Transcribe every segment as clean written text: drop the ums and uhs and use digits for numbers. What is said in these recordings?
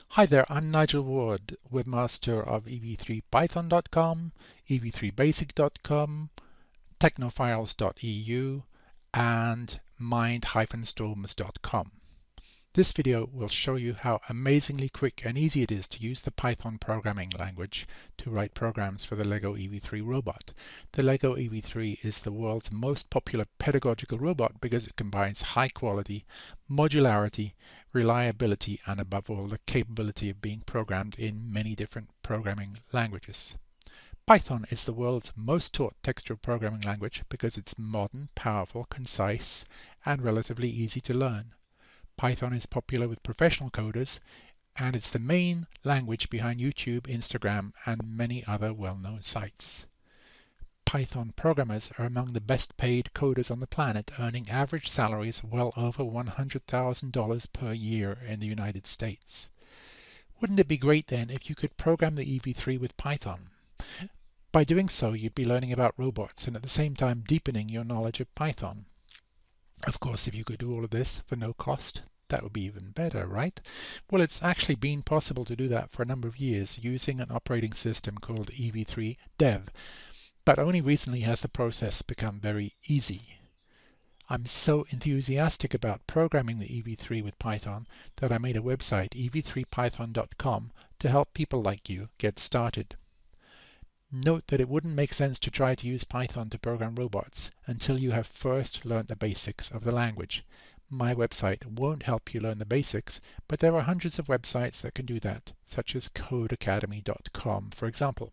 Hi there, I'm Nigel Ward, webmaster of EV3Python.com, EV3Basic.com, technophiles.eu, and mind-storms.com. This video will show you how amazingly quick and easy it is to use the Python programming language to write programs for the LEGO EV3 robot. The LEGO EV3 is the world's most popular pedagogical robot because it combines high quality, modularity, reliability, and above all the capability of being programmed in many different programming languages. Python is the world's most taught textual programming language because it's modern, powerful, concise, and relatively easy to learn. Python is popular with professional coders, and it's the main language behind YouTube, Instagram, and many other well-known sites. Python programmers are among the best paid coders on the planet, earning average salaries well over $100,000 per year in the United States. Wouldn't it be great then if you could program the EV3 with Python? By doing so, you'd be learning about robots and at the same time deepening your knowledge of Python. Of course, if you could do all of this for no cost, that would be even better, right? Well, it's actually been possible to do that for a number of years using an operating system called EV3 Dev, but only recently has the process become very easy. I'm so enthusiastic about programming the EV3 with Python that I made a website, EV3Python.com, to help people like you get started. Note that it wouldn't make sense to try to use Python to program robots until you have first learned the basics of the language. My website won't help you learn the basics, but there are hundreds of websites that can do that, such as codeacademy.com, for example.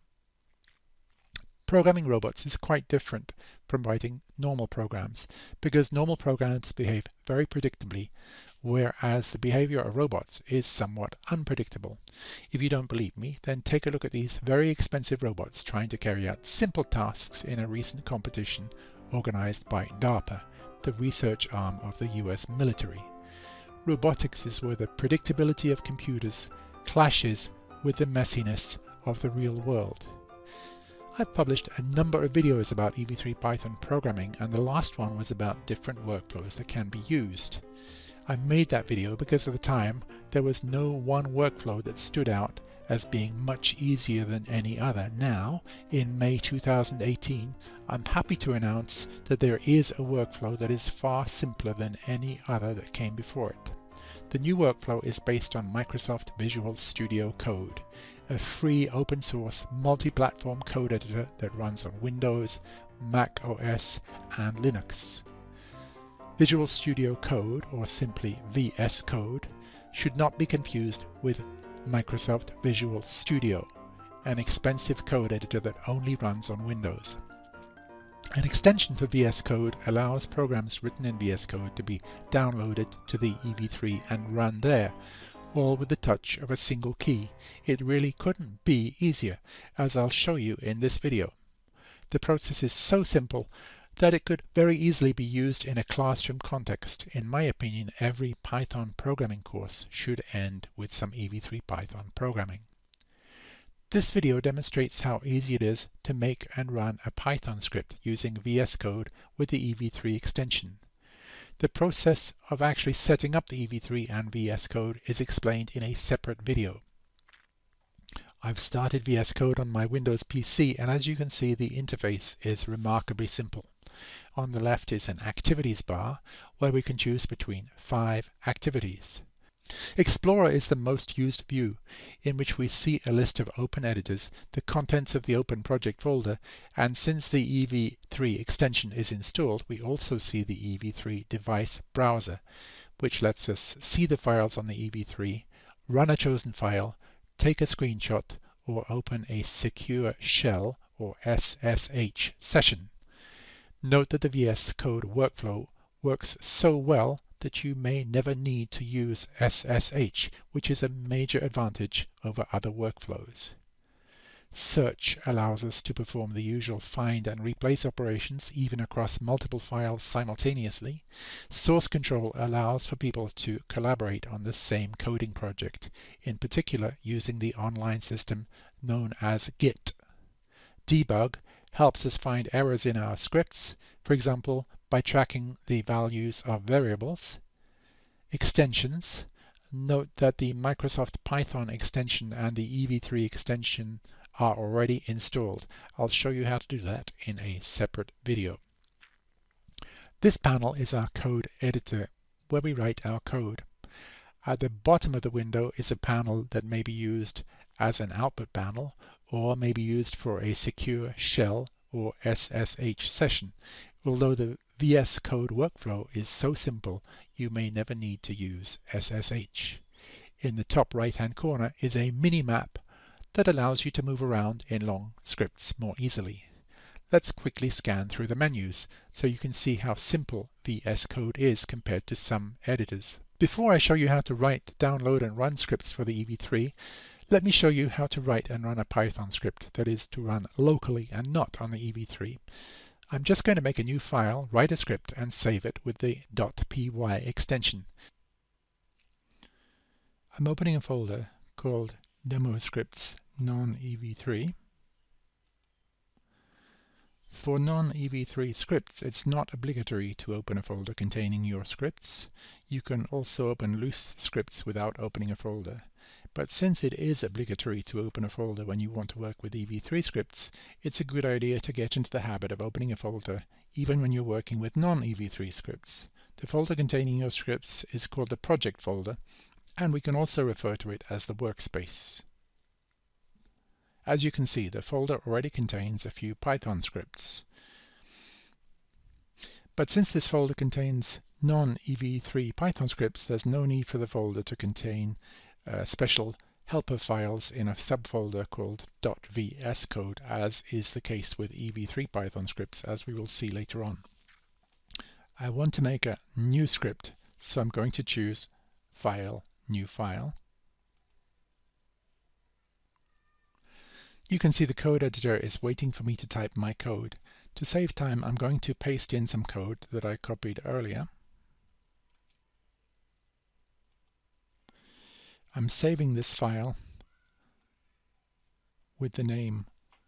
Programming robots is quite different from writing normal programs, because normal programs behave very predictably, whereas the behavior of robots is somewhat unpredictable. If you don't believe me, then take a look at these very expensive robots trying to carry out simple tasks in a recent competition organized by DARPA, the research arm of the US military. Robotics is where the predictability of computers clashes with the messiness of the real world. I've published a number of videos about EV3 Python programming, and the last one was about different workflows that can be used. I made that video because at the time there was no one workflow that stood out as being much easier than any other. Now, in May 2018, I'm happy to announce that there is a workflow that is far simpler than any other that came before it. The new workflow is based on Microsoft Visual Studio Code, a free open-source multi-platform code editor that runs on Windows, MacOS, and Linux. Visual Studio Code, or simply VS Code, should not be confused with Microsoft Visual Studio, an expensive code editor that only runs on Windows. An extension for VS Code allows programs written in VS Code to be downloaded to the EV3 and run there, all with the touch of a single key. It really couldn't be easier, as I'll show you in this video. The process is so simple that it could very easily be used in a classroom context. In my opinion, every Python programming course should end with some EV3 Python programming. This video demonstrates how easy it is to make and run a Python script using VS Code with the EV3 extension. The process of actually setting up the EV3 and VS Code is explained in a separate video. I've started VS Code on my Windows PC, and as you can see, the interface is remarkably simple. On the left is an activities bar where we can choose between 5 activities. Explorer is the most used view, in which we see a list of open editors, the contents of the open project folder, and since the EV3 extension is installed, we also see the EV3 device browser, which lets us see the files on the EV3, run a chosen file, take a screenshot, or open a secure shell or SSH session. Note that the VS Code workflow works so well that you may never need to use SSH, which is a major advantage over other workflows. Search allows us to perform the usual find and replace operations even across multiple files simultaneously. Source control allows for people to collaborate on the same coding project, in particular using the online system known as Git. Debug helps us find errors in our scripts, for example by tracking the values of variables. Extensions Note that the Microsoft Python extension and the EV3 extension are already installed. I'll show you how to do that in a separate video. This panel is our code editor, where we write our code. At the bottom of the window is a panel that may be used as an output panel or may be used for a secure shell or SSH session. Although the VS Code workflow is so simple, you may never need to use SSH. In the top right-hand corner is a mini-map that allows you to move around in long scripts more easily. Let's quickly scan through the menus so you can see how simple VS Code is compared to some editors. Before I show you how to write, download and run scripts for the EV3, let me show you how to write and run a Python script that is to run locally and not on the EV3. I'm just going to make a new file, write a script and save it with the .py extension. I'm opening a folder called Demo Scripts Non-EV3. For non-EV3 scripts, it's not obligatory to open a folder containing your scripts. You can also open loose scripts without opening a folder. But since it is obligatory to open a folder when you want to work with EV3 scripts, it's a good idea to get into the habit of opening a folder even when you're working with non-EV3 scripts. The folder containing your scripts is called the project folder, and we can also refer to it as the workspace. As you can see, the folder already contains a few Python scripts. But since this folder contains non-EV3 Python scripts, there's no need for the folder to contain special helper files in a subfolder called .vscode, as is the case with EV3 Python scripts, as we will see later on. I want to make a new script, so I'm going to choose File, New File. You can see the code editor is waiting for me to type my code. To save time, I'm going to paste in some code that I copied earlier. I'm saving this file with the name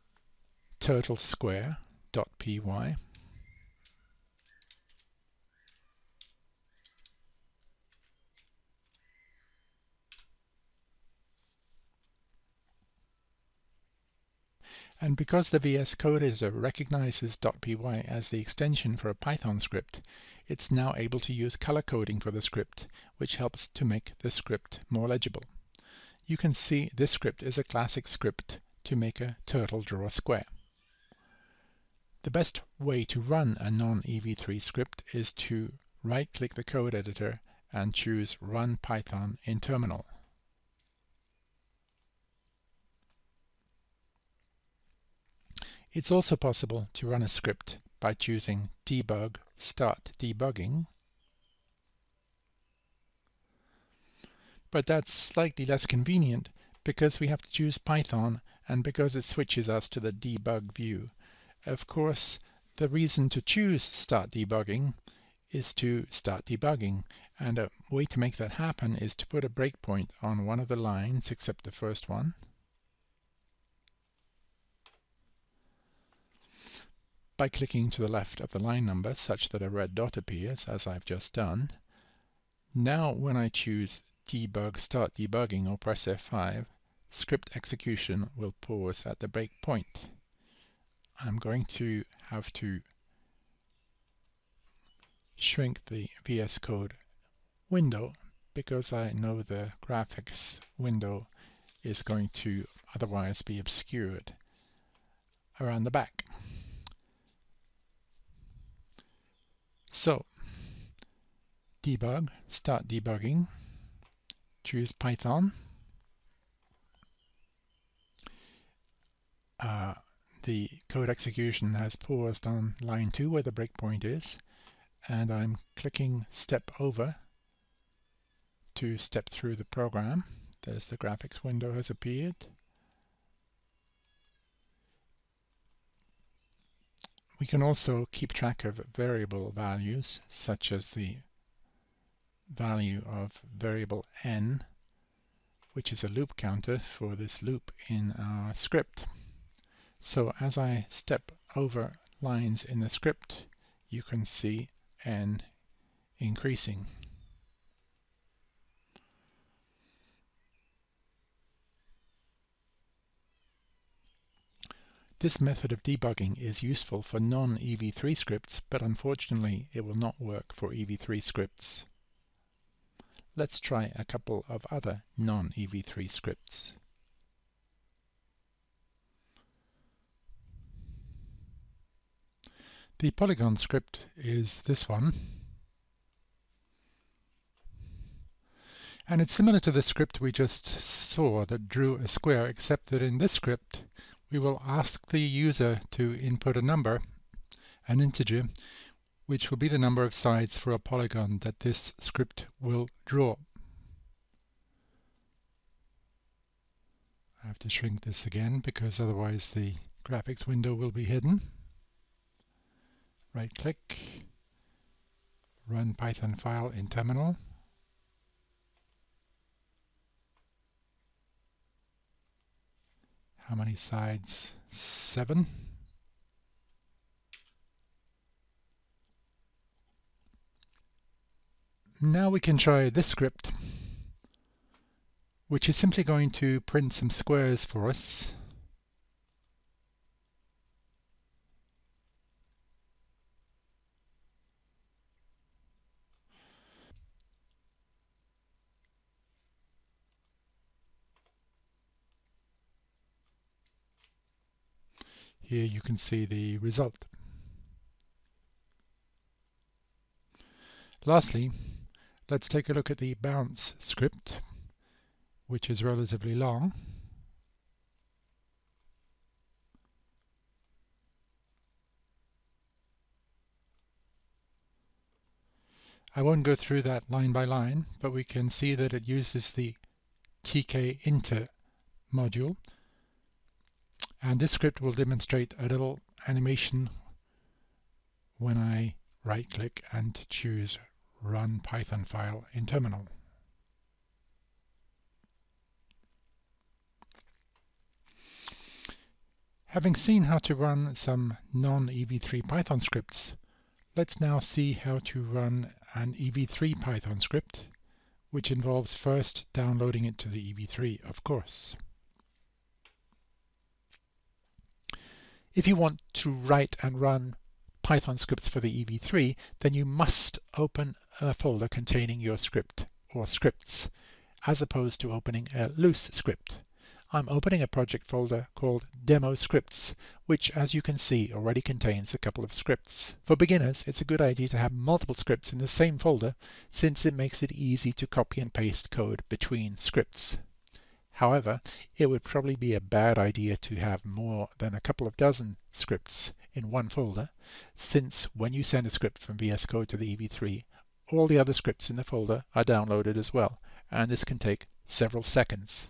turtlesquare.py. And because the VS Code editor recognizes .py as the extension for a Python script, it's now able to use color coding for the script, which helps to make the script more legible. You can see this script is a classic script to make a turtle draw a square. The best way to run a non-EV3 script is to right-click the code editor and choose Run Python in Terminal. It's also possible to run a script by choosing Debug Start Debugging, but that's slightly less convenient because we have to choose Python and because it switches us to the debug view. Of course, the reason to choose Start Debugging is to start debugging, and a way to make that happen is to put a breakpoint on one of the lines except the first one. By clicking to the left of the line number such that a red dot appears, as I've just done. Now when I choose Debug Start Debugging or press F5, script execution will pause at the breakpoint. I'm going to have to shrink the VS Code window because I know the graphics window is going to otherwise be obscured around the back. So, debug, start debugging, choose Python. The code execution has paused on line 2 where the breakpoint is, and I'm clicking Step Over to step through the program. There's the graphics window has appeared. We can also keep track of variable values, such as the value of variable n, which is a loop counter for this loop in our script. So as I step over lines in the script, you can see n increasing. This method of debugging is useful for non-EV3 scripts, but unfortunately it will not work for EV3 scripts. Let's try a couple of other non-EV3 scripts. The polygon script is this one, and it's similar to the script we just saw that drew a square, except that in this script we will ask the user to input a number, an integer, which will be the number of sides for a polygon that this script will draw. I have to shrink this again because otherwise the graphics window will be hidden. Right click, run Python file in terminal. How many sides? 7. Now we can try this script, which is simply going to print some squares for us. Here you can see the result. Lastly, let's take a look at the bounce script, which is relatively long. I won't go through that line by line, but we can see that it uses the tkinter module, and this script will demonstrate a little animation when I right-click and choose Run Python file in terminal. Having seen how to run some non-EV3 Python scripts, let's now see how to run an EV3 Python script, which involves first downloading it to the EV3, of course. If you want to write and run Python scripts for the EV3, then you must open a folder containing your script or scripts, as opposed to opening a loose script. I'm opening a project folder called Demo Scripts, which, as you can see, already contains a couple of scripts. For beginners, it's a good idea to have multiple scripts in the same folder, since it makes it easy to copy and paste code between scripts. However, it would probably be a bad idea to have more than a couple of dozen scripts in one folder, since when you send a script from VS Code to the EV3, all the other scripts in the folder are downloaded as well, and this can take several seconds.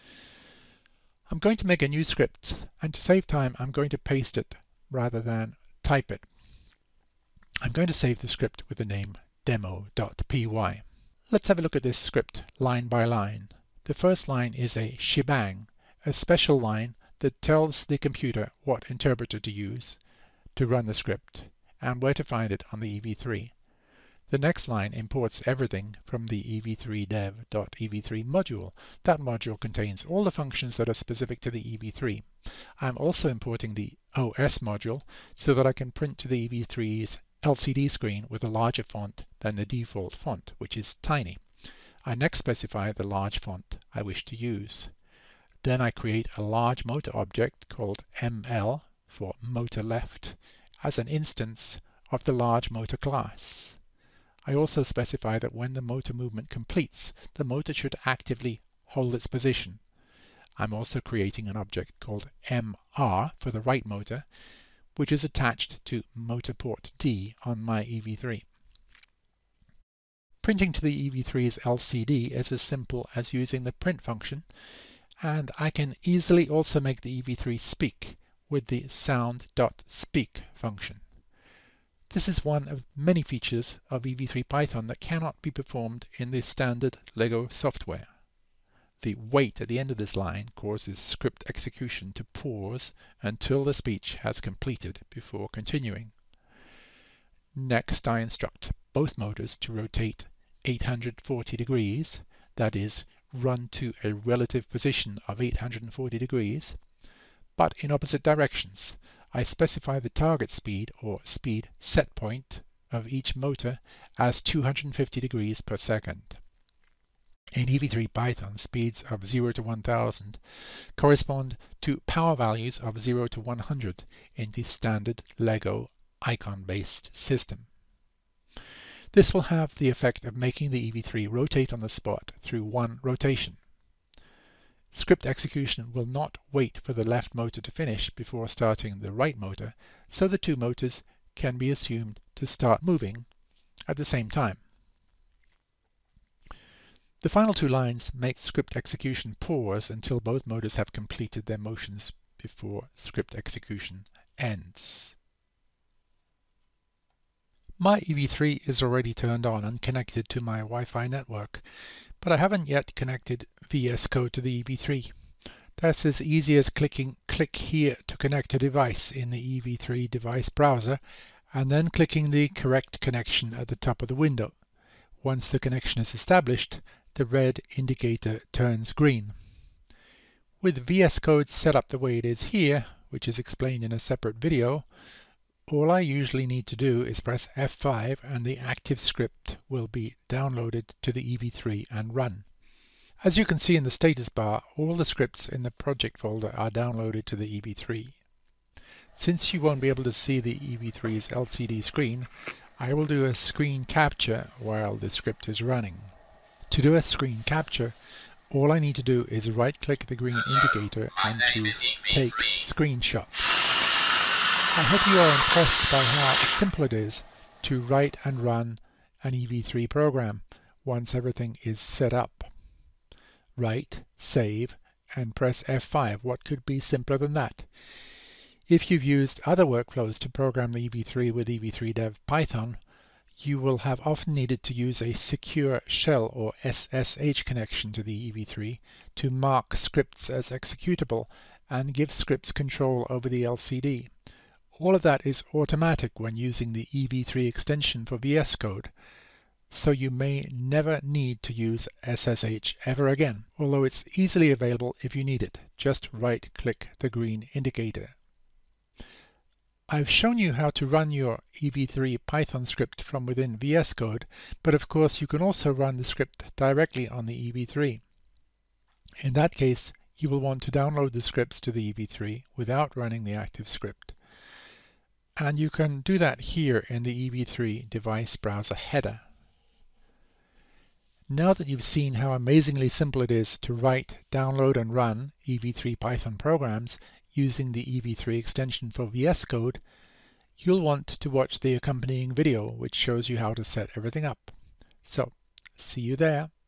I'm going to make a new script, and to save time I'm going to paste it rather than type it. I'm going to save the script with the name demo.py. Let's have a look at this script line by line. The first line is a shebang, a special line that tells the computer what interpreter to use to run the script and where to find it on the EV3. The next line imports everything from the EV3 dev.ev3 module. That module contains all the functions that are specific to the EV3. I'm also importing the OS module so that I can print to the EV3's LCD screen with a larger font than the default font, which is tiny. I next specify the large font I wish to use. Then I create a large motor object called ML for motor left as an instance of the large motor class. I also specify that when the motor movement completes, the motor should actively hold its position. I'm also creating an object called MR for the right motor, which is attached to motor port D on my EV3. Printing to the EV3's LCD is as simple as using the print function, and I can easily also make the EV3 speak with the sound.speak function. This is one of many features of EV3 Python that cannot be performed in the standard Lego software. The wait at the end of this line causes script execution to pause until the speech has completed before continuing. Next, I instruct both motors to rotate 840 degrees, that is, run to a relative position of 840 degrees, but in opposite directions. I specify the target speed, or speed set point, of each motor as 250 degrees per second. In EV3 Python, speeds of 0 to 1000 correspond to power values of 0 to 100 in the standard Lego icon-based system. This will have the effect of making the EV3 rotate on the spot through one rotation. Script execution will not wait for the left motor to finish before starting the right motor, so the two motors can be assumed to start moving at the same time. The final two lines make script execution pause until both motors have completed their motions before script execution ends. My EV3 is already turned on and connected to my Wi-Fi network, but I haven't yet connected VS Code to the EV3. That's as easy as clicking "Click here to connect a device" in the EV3 device browser, and then clicking the correct connection at the top of the window. Once the connection is established, the red indicator turns green. With VS Code set up the way it is here, which is explained in a separate video, all I usually need to do is press F5 and the active script will be downloaded to the EV3 and run. As you can see in the status bar, all the scripts in the project folder are downloaded to the EV3. Since you won't be able to see the EV3's LCD screen, I will do a screen capture while the script is running. To do a screen capture, all I need to do is right-click the green indicator and choose Take Screenshot. I hope you are impressed by how simple it is to write and run an EV3 program once everything is set up. Write, save, and press F5. What could be simpler than that? If you've used other workflows to program the EV3 with EV3 Dev Python, you will have often needed to use a secure shell or SSH connection to the EV3 to mark scripts as executable and give scripts control over the LCD. All of that is automatic when using the EV3 extension for VS Code, so you may never need to use SSH ever again, although it's easily available if you need it. Just right-click the green indicator. I've shown you how to run your EV3 Python script from within VS Code, but of course you can also run the script directly on the EV3. In that case, you will want to download the scripts to the EV3 without running the active script. And you can do that here in the EV3 device browser header. Now that you've seen how amazingly simple it is to write, download and run EV3 Python programs using the EV3 extension for VS Code, you'll want to watch the accompanying video which shows you how to set everything up. So, see you there.